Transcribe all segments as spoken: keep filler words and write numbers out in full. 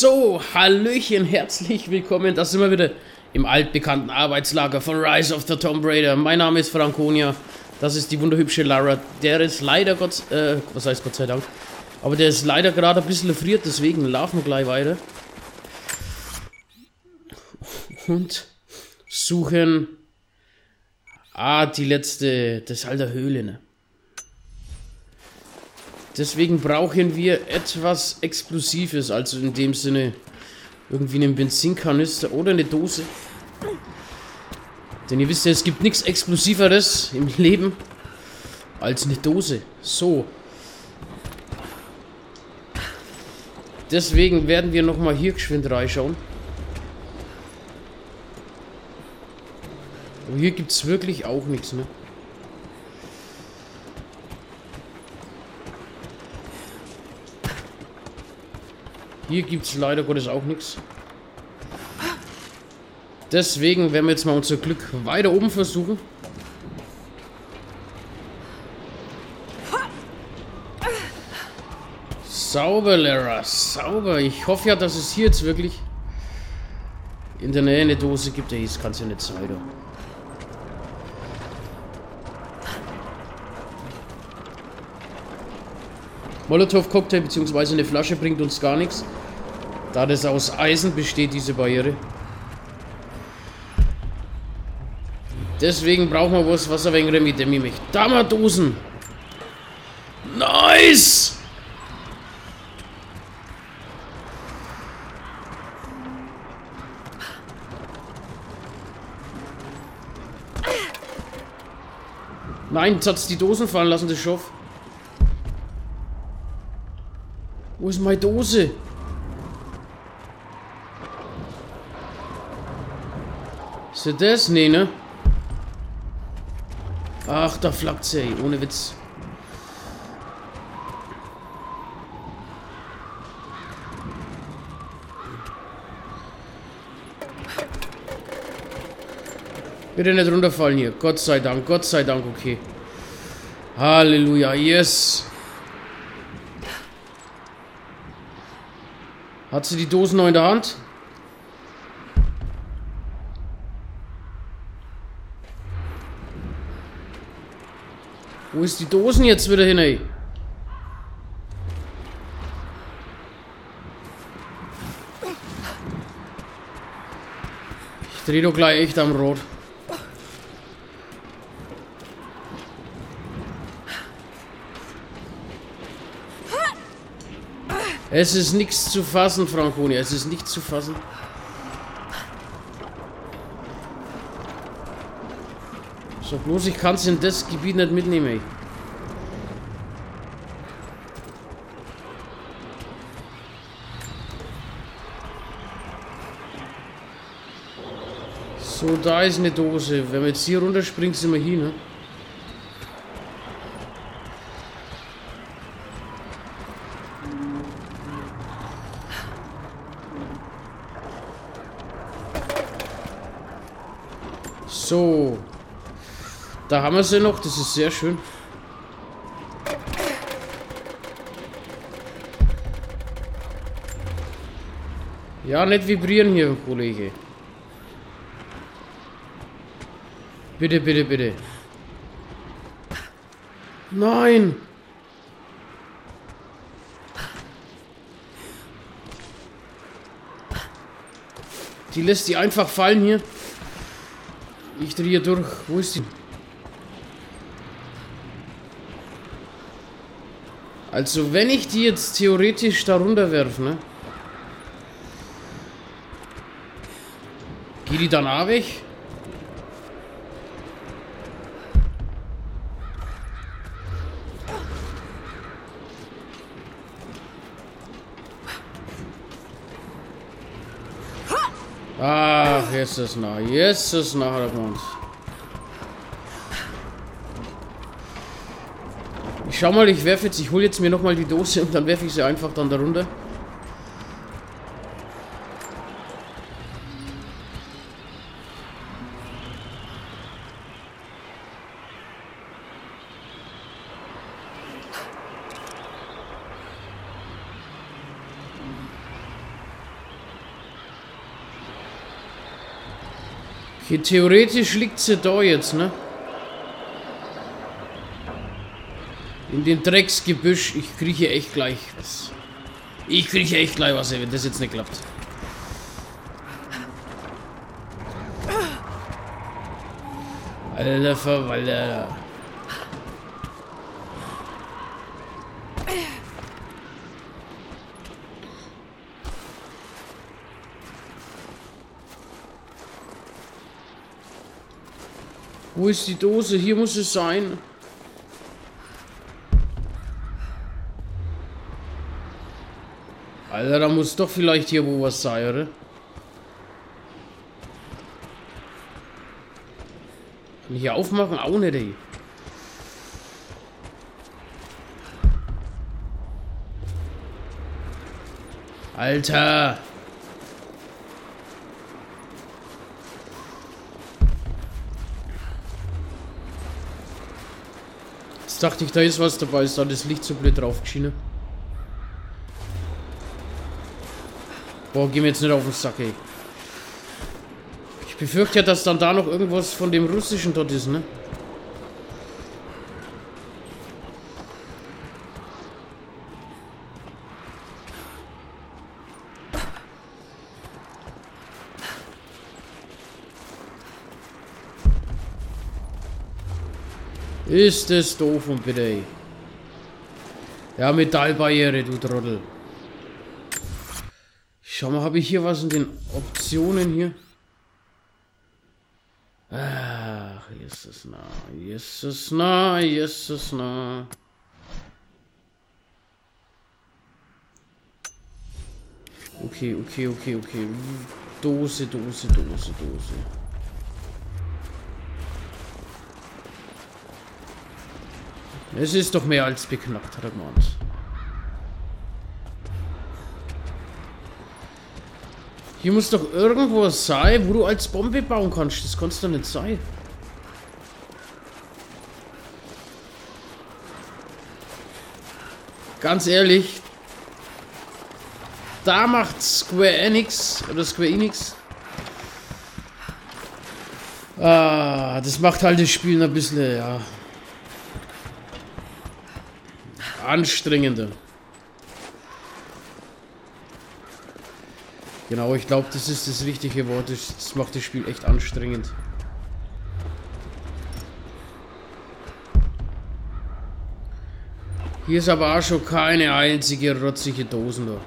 So, Hallöchen, herzlich willkommen. Da sind wir wieder im altbekannten Arbeitslager von Rise of the Tomb Raider. Mein Name ist Franconia. Das ist die wunderhübsche Lara. Der ist leider Gott, äh, was heißt Gott sei Dank, aber der ist leider gerade ein bisschen erfriert, deswegen laufen wir gleich weiter. Und suchen, ah, die letzte, das halt der Höhle, ne? Deswegen brauchen wir etwas Explosives, also in dem Sinne irgendwie einen Benzinkanister oder eine Dose. Denn ihr wisst ja, es gibt nichts Explosiveres im Leben als eine Dose. So. Deswegen werden wir nochmal hier geschwind reinschauen. Aber hier gibt es wirklich auch nichts, ne? Hier gibt es leider Gottes auch nichts. Deswegen werden wir jetzt mal unser Glück weiter oben versuchen. Sauber, Lara, sauber. Ich hoffe ja, dass es hier jetzt wirklich in der Nähe eine Dose gibt. Ey, das kann es ja nicht sein, oder? Molotow-Cocktail bzw. eine Flasche bringt uns gar nichts. Da das aus Eisen besteht, diese Barriere. Deswegen brauchen wir was, was ein wenig mit dem mich. Da mal Dosen. Nice! Nein, jetzt hat's die Dosen fallen lassen, das Schoff. Wo ist meine Dose? Ist ja das? Nee, ne? Ach, da flackt sie, ey. Ohne Witz. Bitte nicht runterfallen hier. Gott sei Dank, Gott sei Dank, okay. Halleluja, yes. Hat sie die Dosen noch in der Hand? Wo ist die Dosen jetzt wieder hin, ey? Ich dreh doch gleich echt am Rot. Es ist nichts zu fassen, Franconia. Es ist nichts zu fassen. So, bloß ich kann es in das Gebiet nicht mitnehmen, ey. So, da ist eine Dose. Wenn wir jetzt hier runterspringen, sind wir hier, ne? So. Da haben wir sie noch, das ist sehr schön. Ja, nicht vibrieren hier, Kollege. Bitte, bitte, bitte. Nein! Die lässt die einfach fallen hier. Ich drehe durch. Wo ist die? Also, wenn ich die jetzt theoretisch da runterwerfe, ne? Geht die dann auch weg? Ach, jetzt ist nah. Jetzt ist nah, der Mond. Ich schau mal, ich werfe jetzt, ich hole jetzt mir nochmal die Dose und dann werfe ich sie einfach dann darunter. Okay, theoretisch liegt sie da jetzt, ne? In dem Drecksgebüsch. Ich kriege hier echt gleich was. Ich kriege hier echt gleich was, wenn das jetzt nicht klappt. Alter Verwalter. Wo ist die Dose? Hier muss es sein. Alter, da muss doch vielleicht hier wo was sein, oder? Kann ich hier aufmachen? Auch nicht, ey. Alter! Jetzt dachte ich, da ist was dabei, ist da das Licht so blöd drauf geschienen. Boah, geh mir jetzt nicht auf den Sack, ey. Ich befürchte ja, dass dann da noch irgendwas von dem Russischen dort ist, ne? Ist das doof und bitte, ey. Ja, Metallbarriere, du Trottel. Schau mal, habe ich hier was in den Optionen hier? Ach, Jesus na, Jesus na, Jesus na. Okay, okay, okay, okay. Dose, Dose, Dose, Dose. Es ist doch mehr als beknackt, hat er gemeint. Hier muss doch irgendwo sein, wo du als Bombe bauen kannst. Das kannst doch nicht sein. Ganz ehrlich. Da macht Square Enix oder Square Enix. Ah, das macht halt das Spiel ein bisschen, ja, anstrengender. Genau, ich glaube, das ist das richtige Wort. Das macht das Spiel echt anstrengend. Hier ist aber auch schon keine einzige rotzige Dosen da.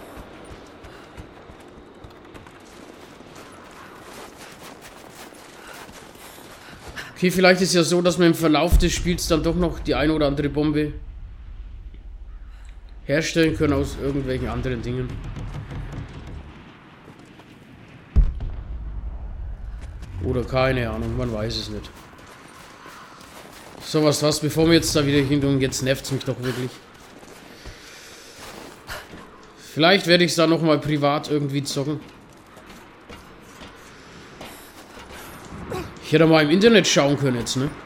Okay, vielleicht ist ja so, dass man im Verlauf des Spiels dann doch noch die eine oder andere Bombe herstellen können aus irgendwelchen anderen Dingen. Oder keine Ahnung, man weiß es nicht. So, was was, bevor wir jetzt da wieder hin und jetzt nervt es mich doch wirklich. Vielleicht werde ich es da nochmal privat irgendwie zocken. Ich hätte mal im Internet schauen können jetzt, ne?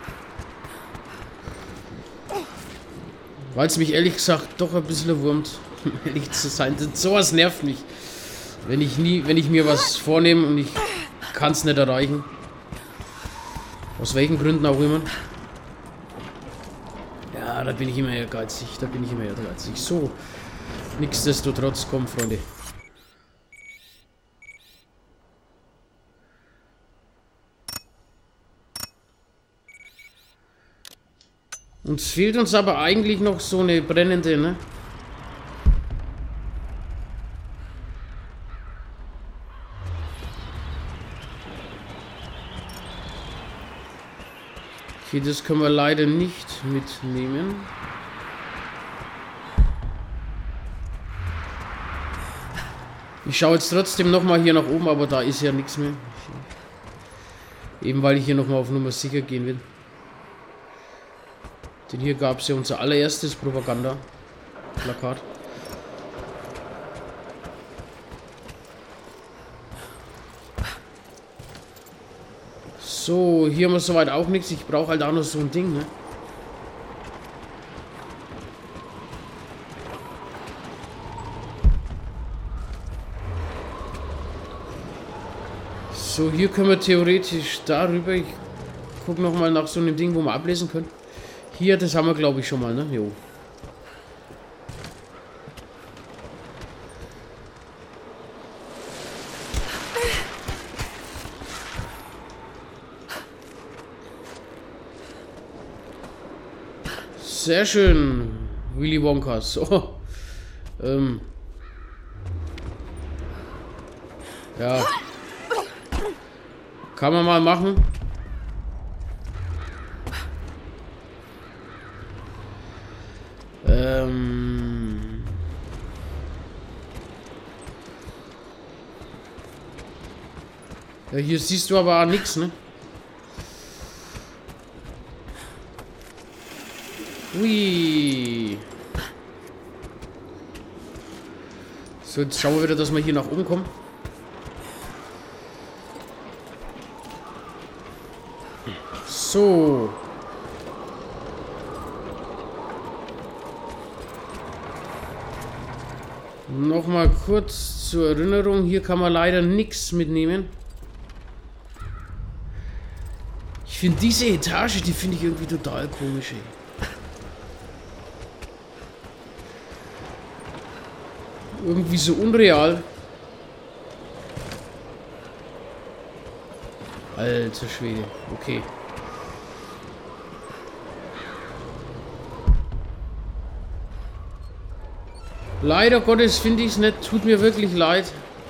Weil es mich ehrlich gesagt doch ein bisschen wurmt, um ehrlich zu sein. Sowas nervt mich. Wenn ich nie, wenn ich mir was vornehme und ich kann es nicht erreichen. Aus welchen Gründen auch immer. Ja, da bin ich immer ehrgeizig. Da bin ich immer ehrgeizig. So. Nichtsdestotrotz, komm, Freunde. Uns fehlt uns aber eigentlich noch so eine brennende, ne? Okay, das können wir leider nicht mitnehmen. Ich schaue jetzt trotzdem nochmal hier nach oben, aber da ist ja nichts mehr. Eben weil ich hier nochmal auf Nummer sicher gehen will. Denn hier gab es ja unser allererstes Propaganda-Plakat. So, hier haben wir soweit auch nichts. Ich brauche halt auch noch so ein Ding, ne? So, hier können wir theoretisch darüber. Ich gucke nochmal nach so einem Ding, wo wir ablesen können. Hier, das haben wir glaube ich schon mal, ne? Jo. Sehr schön, Willy Wonka. So. Ähm. Ja. Kann man mal machen. Ähm. Ja, hier siehst du aber nichts, ne? Ui. So, jetzt schauen wir wieder, dass wir hier nach oben kommen. So. Nochmal kurz zur Erinnerung. Hier kann man leider nichts mitnehmen. Ich finde diese Etage, die finde ich irgendwie total komisch, ey. Irgendwie so unreal. Alter Schwede. Okay. Leider Gottes finde ich es nicht. Tut mir wirklich leid.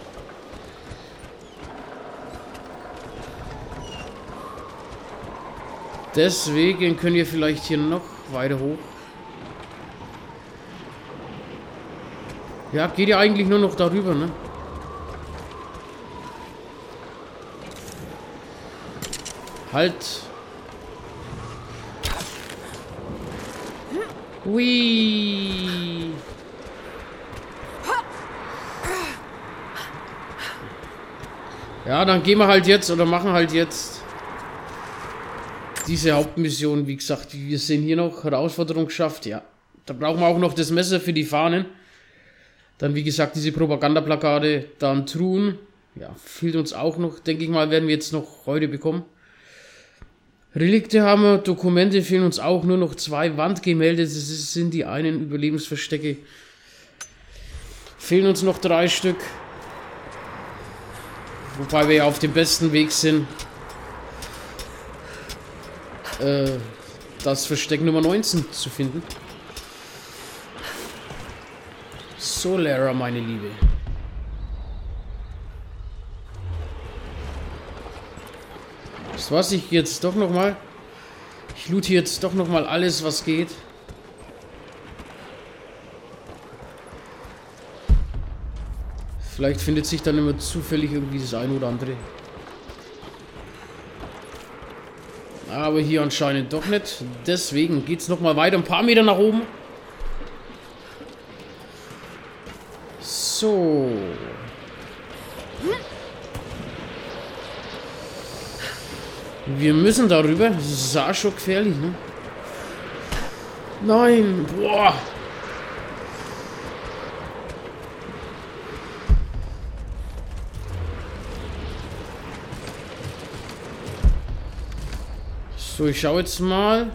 Deswegen können wir vielleicht hier noch weiter hoch. Ja, geht ja eigentlich nur noch darüber, ne? Halt. Hui. Ja, dann gehen wir halt jetzt oder machen halt jetzt diese Hauptmission. Wie gesagt, wir sehen hier noch Herausforderung geschafft. Ja, da brauchen wir auch noch das Messer für die Fahnen. Dann, wie gesagt, diese Propagandaplakate, dann Truhen. Ja, fehlt uns auch noch. Denke ich mal, werden wir jetzt noch heute bekommen. Relikte haben wir, Dokumente fehlen uns auch. Nur noch zwei Wandgemälde. Das sind die einen Überlebensverstecke. Fehlen uns noch drei Stück. Wobei wir ja auf dem besten Weg sind. Äh, das Versteck Nummer neunzehn zu finden. So, Lara, meine Liebe. Das was ich jetzt doch noch mal. Ich loot hier jetzt doch noch mal alles, was geht. Vielleicht findet sich dann immer zufällig irgendwie das eine oder andere. Aber hier anscheinend doch nicht. Deswegen geht es noch mal weiter, ein paar Meter nach oben. So. Wir müssen darüber. Das sah schon gefährlich, ne? Nein. Boah. So, ich schaue jetzt mal.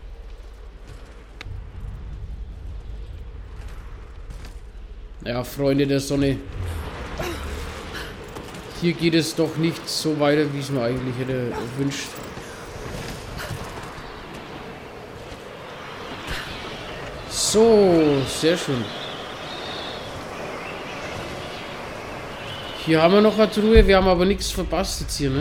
Ja, Freunde der Sonne. Hier geht es doch nicht so weiter, wie es mir eigentlich hätte erwünscht. So, sehr schön. Hier haben wir noch eine Truhe, wir haben aber nichts verpasst jetzt hier, ne?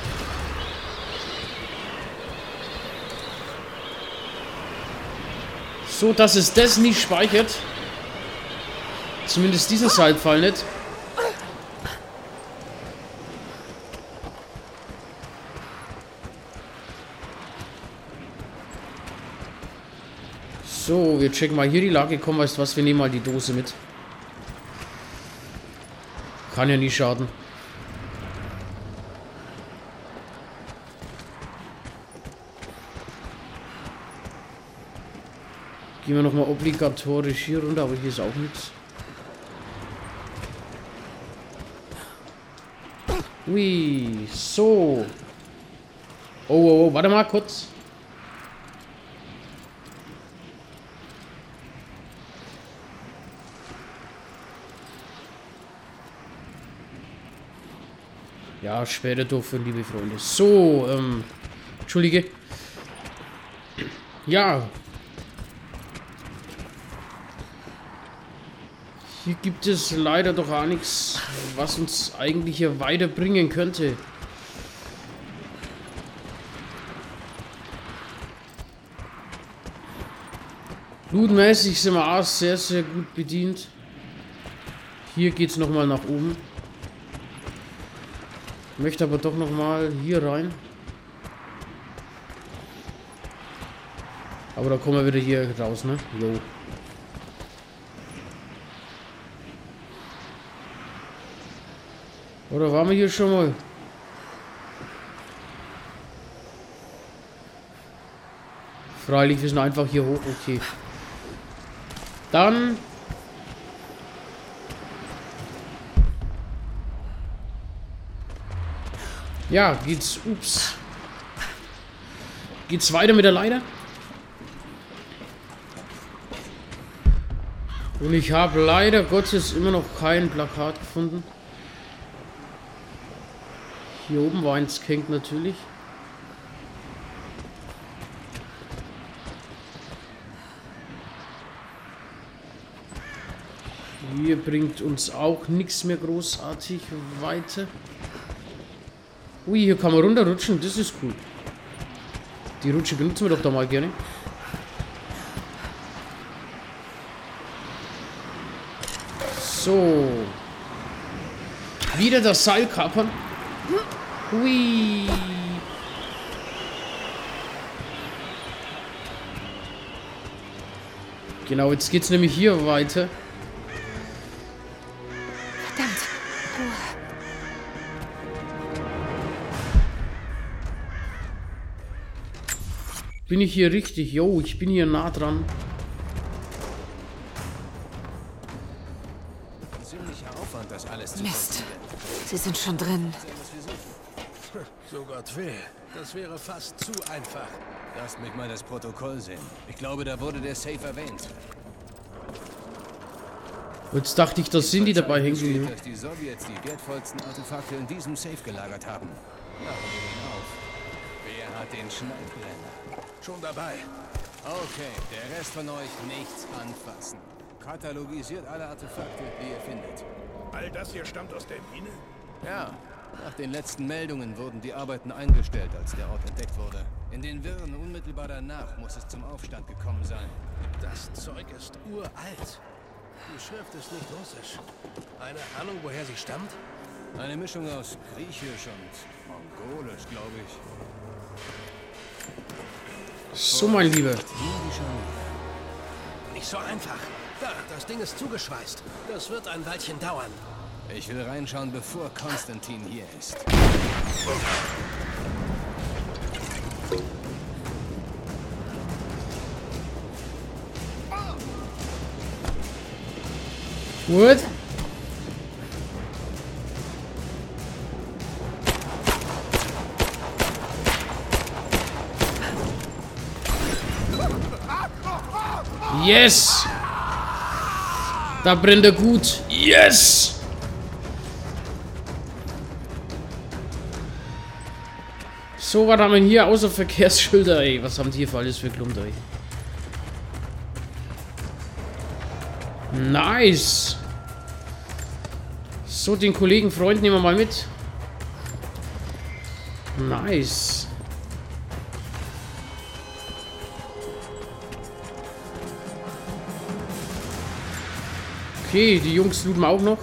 So, dass es das nicht speichert. Zumindest diesen Saltfall nicht. So, wir checken mal hier die Lage. Komm, weißt du was, wir nehmen mal die Dose mit. Kann ja nie schaden. Gehen wir nochmal obligatorisch hier runter, aber hier ist auch nichts. Ui, so. Oh, oh, oh, warte mal kurz. Ja, später doof, liebe Freunde. So, ähm, Entschuldige. Ja. Hier gibt es leider doch auch nichts, was uns eigentlich hier weiterbringen könnte. Lootmäßig sind wir auch sehr, sehr gut bedient. Hier geht es nochmal nach oben. Möchte aber doch nochmal hier rein. Aber da kommen wir wieder hier raus, ne? Jo. Oder waren wir hier schon mal? Freilich, wir sind einfach hier hoch. Okay. Dann... Ja, geht's... Ups. Geht's weiter mit der Leiter? Und ich habe leider Gottes immer noch kein Plakat gefunden. Hier oben war eins gehängt natürlich. Hier bringt uns auch nichts mehr großartig weiter. Ui, hier kann man runterrutschen, das ist cool. Die Rutsche benutzen wir doch da mal gerne. So. Wieder das Seil kapern. Hui. Genau, jetzt geht's nämlich hier weiter. Verdammt. Bin ich hier richtig? Jo, ich bin hier nah dran. Ziemlicher Aufwand, das alles zu Mist. Sie sind schon drin. So Gott will. Das wäre fast zu einfach. Lasst mich mal das Protokoll sehen. Ich glaube, da wurde der Safe erwähnt. Jetzt dachte ich, das sind die dabei hängen Steht, geblieben. dass die Sowjets die wertvollsten Artefakte in diesem Safe gelagert haben. Machen wir ihn auf. Wer hat den Schneidbrenner? Schon dabei. Okay, der Rest von euch nichts anfassen. Katalogisiert alle Artefakte, die ihr findet. All das hier stammt aus der Mine? Ja, nach den letzten Meldungen wurden die Arbeiten eingestellt, als der Ort entdeckt wurde. In den Wirren unmittelbar danach muss es zum Aufstand gekommen sein. Das Zeug ist uralt. Die Schrift ist nicht russisch. Eine Ahnung, woher sie stammt? Eine Mischung aus Griechisch und Mongolisch, glaube ich. So, mein Lieber. Nicht so einfach. Da, das Ding ist zugeschweißt. Das wird ein Weilchen dauern. Ich will reinschauen, bevor Konstantin hier ist. What? Yes! Da brennt er gut. Yes! So, was haben wir hier außer Verkehrsschilder, ey? Was haben die hier für alles für Klump, ey? Nice! So, den Kollegen, Freund nehmen wir mal mit. Nice. Okay, die Jungs looten auch noch.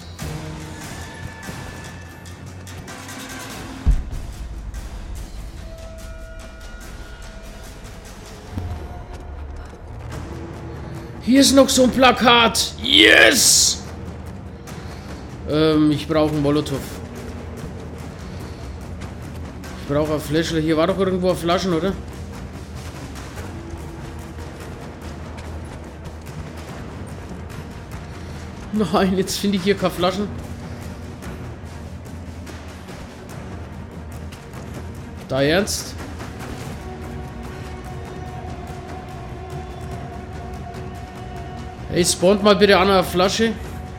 Hier ist noch so ein Plakat. Yes! Ähm, ich brauche einen Molotow. Ich brauche ein Fläschle. Hier war doch irgendwo ein Flaschen, oder? Nein, jetzt finde ich hier keine Flaschen. Da ernst? Hey, spawnt mal bitte an einer Flasche.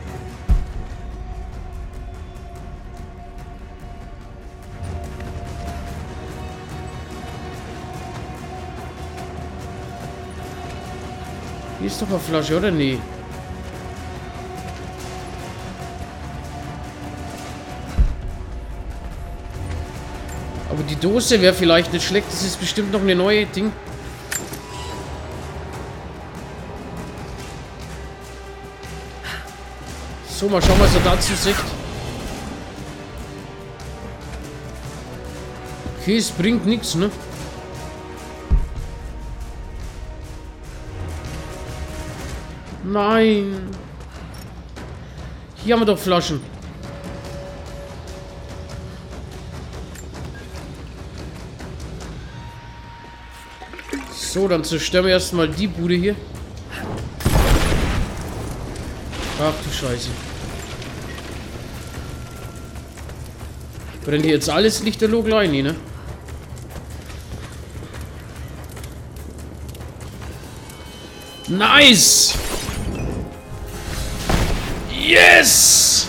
Hier ist doch eine Flasche, oder? Nee. Aber die Dose wäre vielleicht nicht schlecht. Das ist bestimmt noch eine neue Ding. So, mal schauen, was er dazu sagt. Okay, es bringt nichts, ne? Nein. Hier haben wir doch Flaschen. So, dann zerstören wir erstmal die Bude hier. Ach du Scheiße. Brennt hier jetzt alles lichterloh klein, ne? Nice! Yes!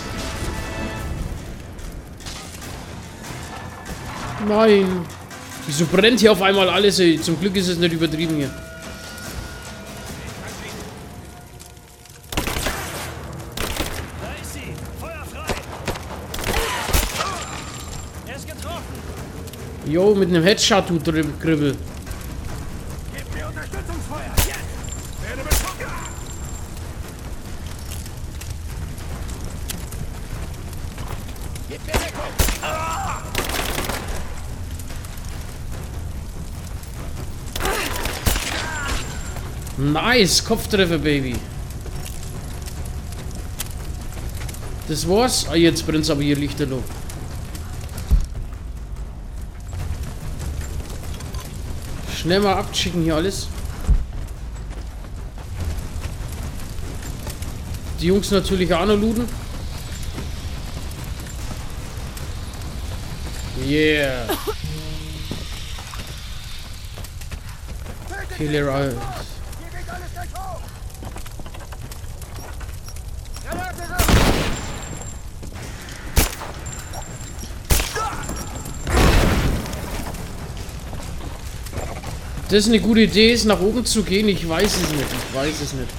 Nein. Wieso brennt hier auf einmal alles, ey? Zum Glück ist es nicht übertrieben hier. Da ist sie! Feuer frei! Er ist getroffen! Jo, mit einem Headshot, du Kribbel. Gib mir Unterstützungsfeuer! Jetzt! Werde beschossen! Gib mir Deckung! Ah! Nice, Kopftreffer, Baby. Das war's. Ah, jetzt brennt's aber hier lichterloh. Schnell mal abschicken hier alles. Die Jungs natürlich auch noch looten. Yeah. Killer Eyes. Das ist eine gute Idee, ist nach oben zu gehen. Ich weiß es nicht. Ich weiß es nicht.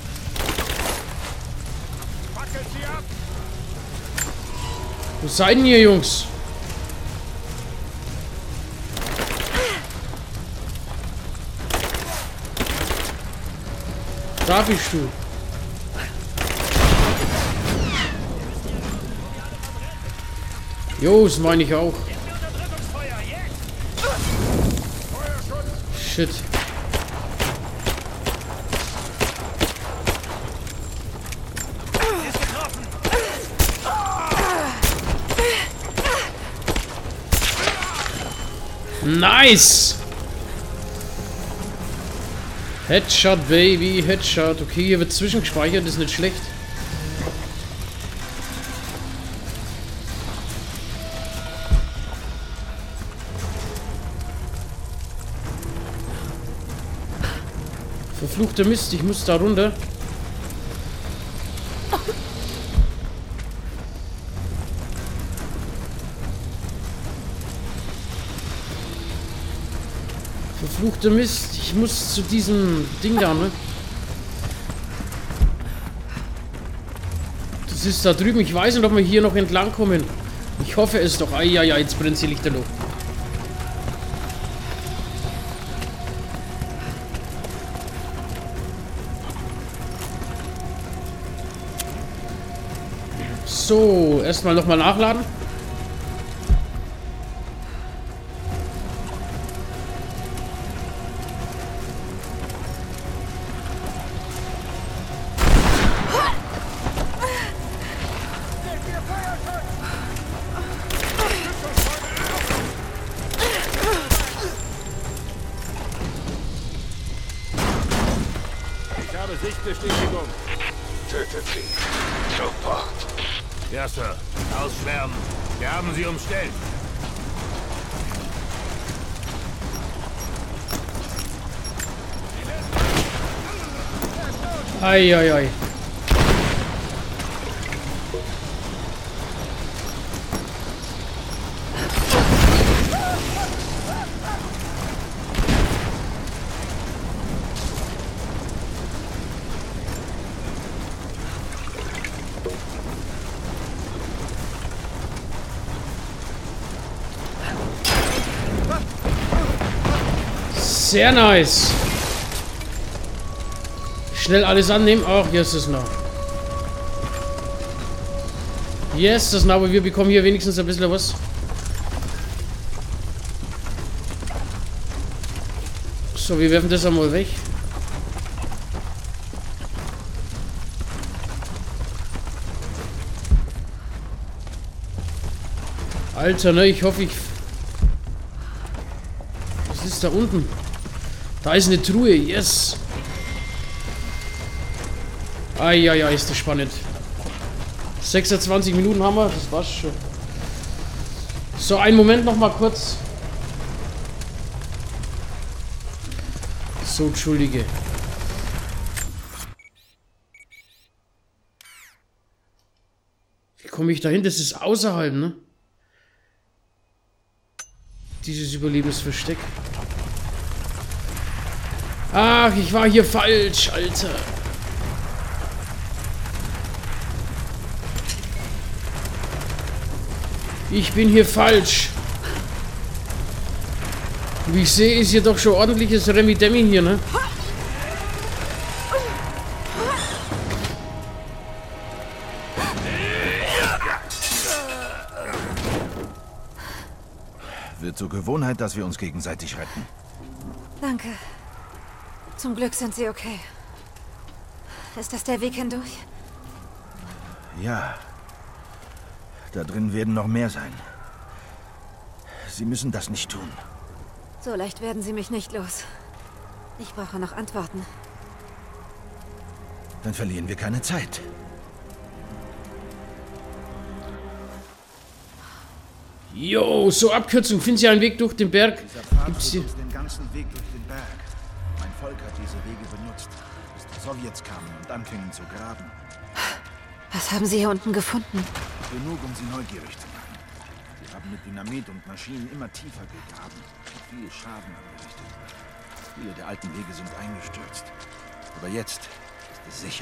Wo seid denn ihr, Jungs? Da bist du. Jo, das meine ich auch. Shit. Nice! Headshot, Baby, Headshot. Okay, hier wird zwischengespeichert, ist nicht schlecht. Verfluchter Mist, ich muss da runter. Verfluchter Mist, ich muss zu diesem Ding da, ne? Das ist da drüben, ich weiß nicht, ob wir hier noch entlang kommen. Ich hoffe es doch. Eieiei, jetzt brennt sie lichterloh. So, erstmal nochmal nachladen. Ich habe Sichtbestätigung. Tötet sie. Sofort. Ja, Sir. Ausschwärmen. Wir haben sie umstellt. Ei, ei, ei. Sehr nice. Schnell alles annehmen. Ach, hier ist es noch. Yes, das noch, aber wir bekommen hier wenigstens ein bisschen was. So, wir werfen das einmal weg. Alter, ne, ich hoffe, ich... Was ist da unten? Da ist eine Truhe, yes. Eieiei, ist das spannend. sechsundzwanzig Minuten haben wir, das war's schon. So, einen Moment noch mal kurz. So, entschuldige. Wie komme ich da hin? Das ist außerhalb, ne? Dieses Überlebensversteck. Ach, ich war hier falsch, Alter. Ich bin hier falsch. Wie ich sehe, ist hier doch schon ordentliches Remi-Demi hier, ne? Wird zur Gewohnheit, dass wir uns gegenseitig retten. Danke. Zum Glück sind Sie okay. Ist das der Weg hindurch? Ja. Da drin werden noch mehr sein. Sie müssen das nicht tun. So leicht werden Sie mich nicht los. Ich brauche noch Antworten. Dann verlieren wir keine Zeit. Jo, so Abkürzung. Finden Sie einen Weg durch den Berg? Dieser Pfad Gibt's hier? führt uns den ganzen Weg durch den Berg. Mein Volk hat diese Wege benutzt, bis die Sowjets kamen und anfingen zu graben. Was haben Sie hier unten gefunden? Genug, um sie neugierig zu machen. Sie haben mit Dynamit und Maschinen immer tiefer gegraben und viel Schaden angerichtet. Viele der alten Wege sind eingestürzt. Aber jetzt ist es sicher.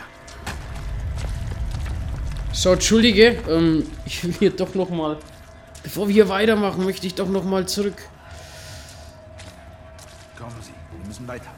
So, entschuldige. Ähm, ich will hier doch noch mal... Bevor wir hier weitermachen, möchte ich doch noch mal zurück. Kommen Sie, wir müssen weiter.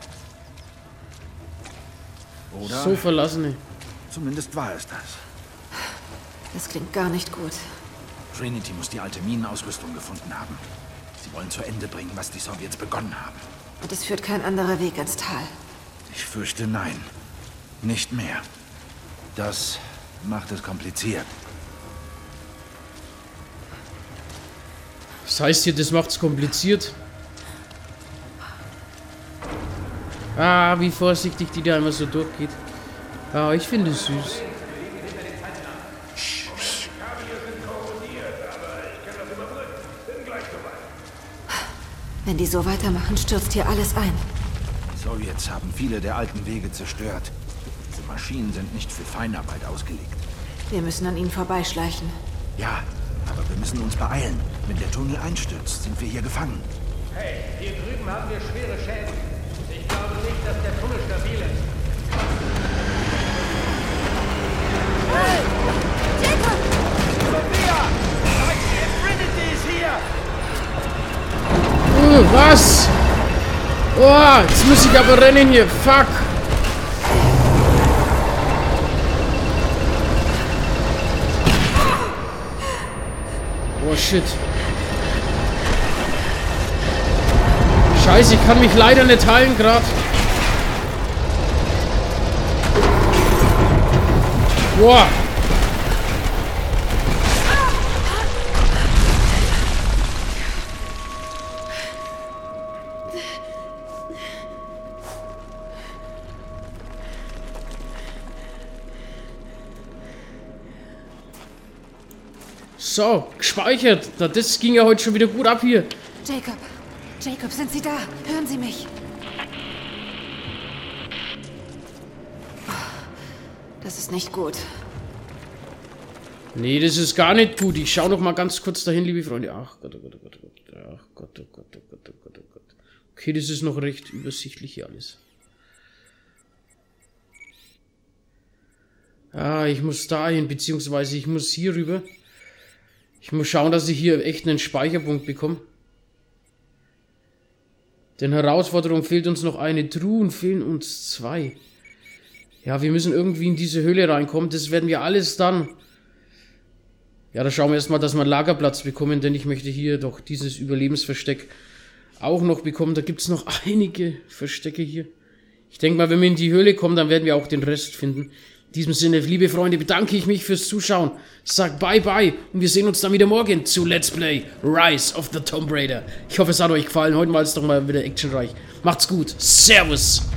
Oder So verlassene. zumindest war es das. Das klingt gar nicht gut. Trinity muss die alte Minenausrüstung gefunden haben. Sie wollen zu Ende bringen, was die Sowjets begonnen haben. Und es führt kein anderer Weg ins Tal. Ich fürchte nein. Nicht mehr. Das macht es kompliziert. Das heißt hier, das macht's kompliziert. Ah, wie vorsichtig die da immer so durchgeht. Ah, ich finde es süß. Wenn die so weitermachen, stürzt hier alles ein. Die Sowjets haben viele der alten Wege zerstört. Diese Maschinen sind nicht für Feinarbeit ausgelegt. Wir müssen an ihnen vorbeischleichen. Ja, aber wir müssen uns beeilen. Wenn der Tunnel einstürzt, sind wir hier gefangen. Hey, hier drüben haben wir schwere Schäden. Ich glaube nicht, dass der Tunnel stabil ist. Hey! Jacob! Sophia! Sag dir, Trinity ist hier! Uh, was? Oh, jetzt muss ich aber rennen hier. Fuck. Oh, shit. Scheiße, ich kann mich leider nicht heilen gerade. Boah. So, gespeichert. Na, das ging ja heute schon wieder gut ab hier. Jacob! Jacob, sind Sie da? Hören Sie mich? Das ist nicht gut. Nee, das ist gar nicht gut. Ich schaue noch mal ganz kurz dahin, liebe Freunde. Ach Gott, oh Gott, oh Gott, oh Gott. Ach Gott, oh Gott, oh Gott, oh Gott, oh Gott. Okay, das ist noch recht übersichtlich hier alles. Ah, ich muss dahin, beziehungsweise ich muss hier rüber. Ich muss schauen, dass ich hier echt einen Speicherpunkt bekomme. Denn Herausforderung fehlt uns noch eine. Truhen fehlen uns zwei. Ja, wir müssen irgendwie in diese Höhle reinkommen. Das werden wir alles dann... Ja, da schauen wir erstmal, dass wir einen Lagerplatz bekommen, denn ich möchte hier doch dieses Überlebensversteck auch noch bekommen. Da gibt es noch einige Verstecke hier. Ich denke mal, wenn wir in die Höhle kommen, dann werden wir auch den Rest finden. In diesem Sinne, liebe Freunde, bedanke ich mich fürs Zuschauen. Sag bye bye und wir sehen uns dann wieder morgen zu Let's Play Rise of the Tomb Raider. Ich hoffe, es hat euch gefallen. Heute mal ist doch mal wieder actionreich. Macht's gut. Servus.